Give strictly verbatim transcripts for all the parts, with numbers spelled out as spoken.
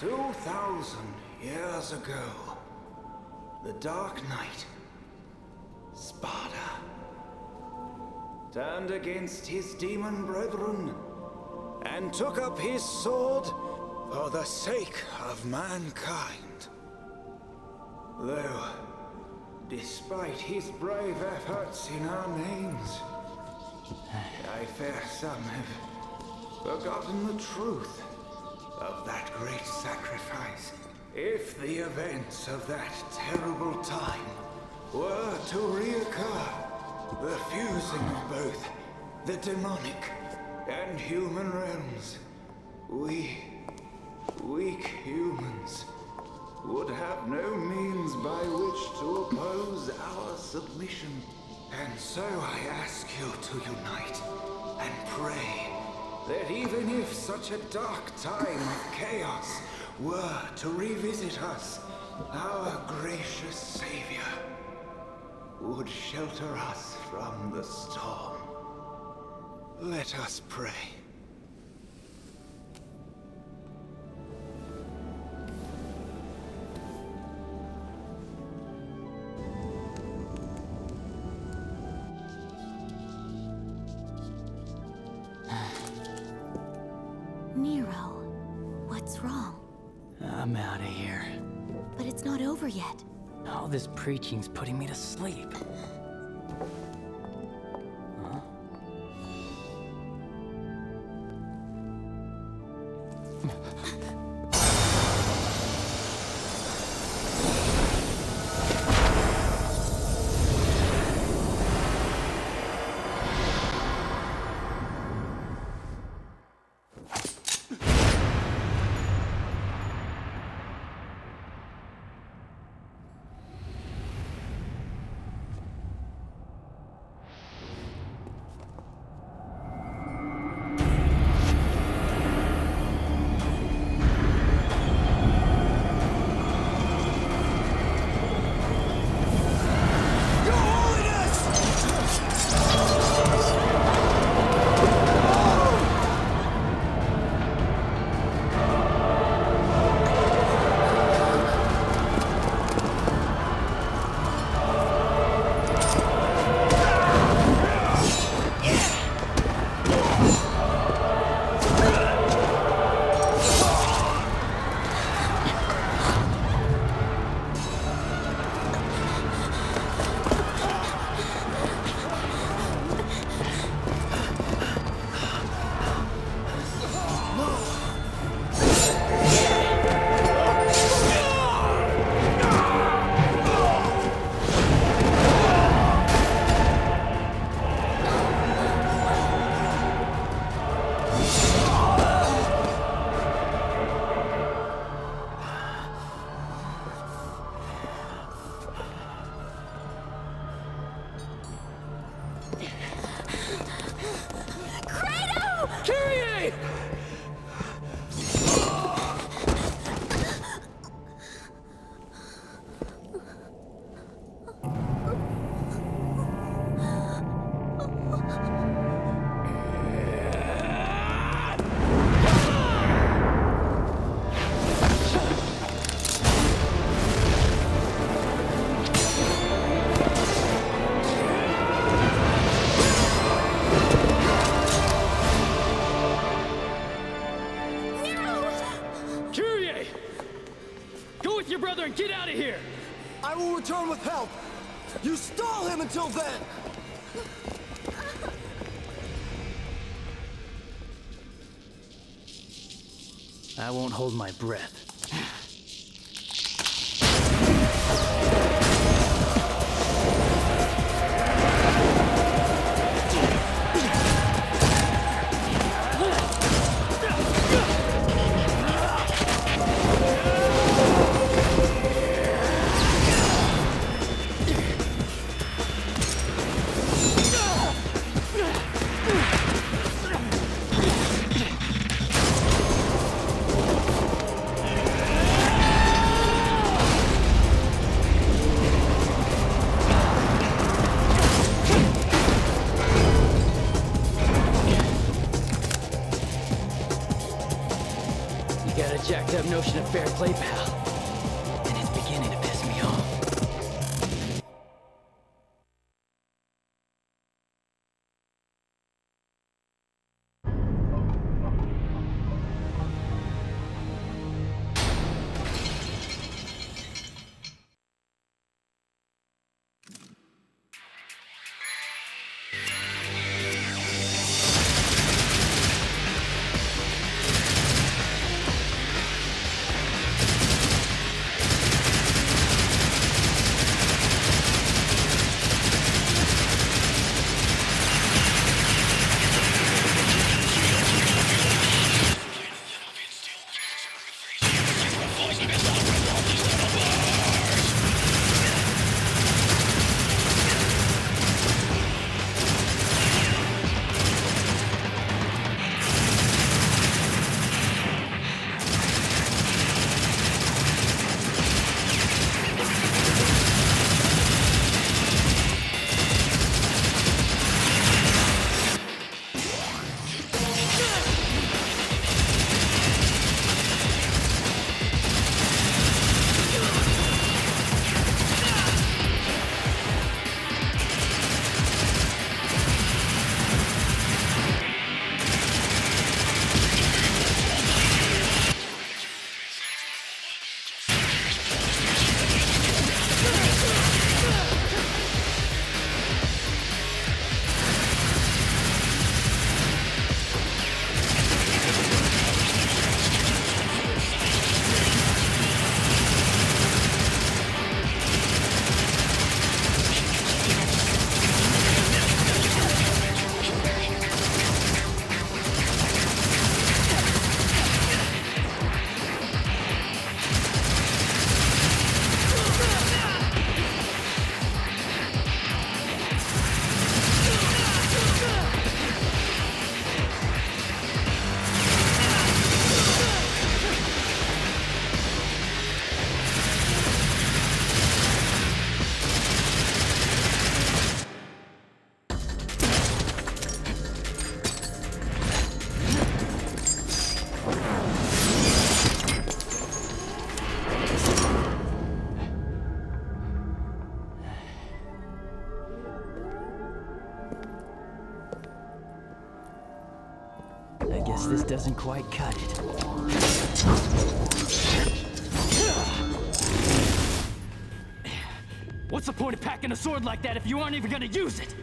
Two thousand years ago, the Dark Knight, Sparda, turned against his demon brethren and took up his sword for the sake of mankind. Though, despite his brave efforts in our names, I fear some have forgotten the truth of that great sacrifice. If the events of that terrible time were to reoccur, the fusing of both the demonic and human realms, we, weak humans, would have no means by which to oppose our submission. And so I ask you to unite and pray that even if such a dark time of chaos were to revisit us, our gracious Savior would shelter us from the storm. Let us pray. Nero, what's wrong? I'm out of here. But it's not over yet. All this preaching's putting me to sleep. Huh? Get out of here! I will return with help! You stall him until then! I won't hold my breath. Ah! got a jacked up notion of fair play, pal. And it's beginning to piss me off. Guess this doesn't quite cut it. What's the point of packing a sword like that if you aren't even gonna use it?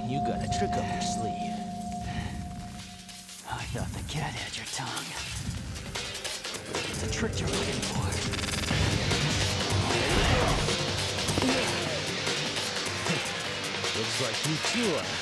you got a trick up your sleeve. I thought the cat had your tongue. It's a trick you're looking for. Looks like you two are.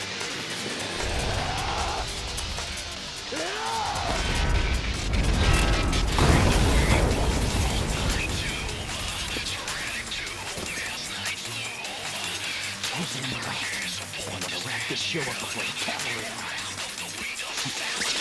Who's in the way? I want to wrap this show up before the cavalry arrives.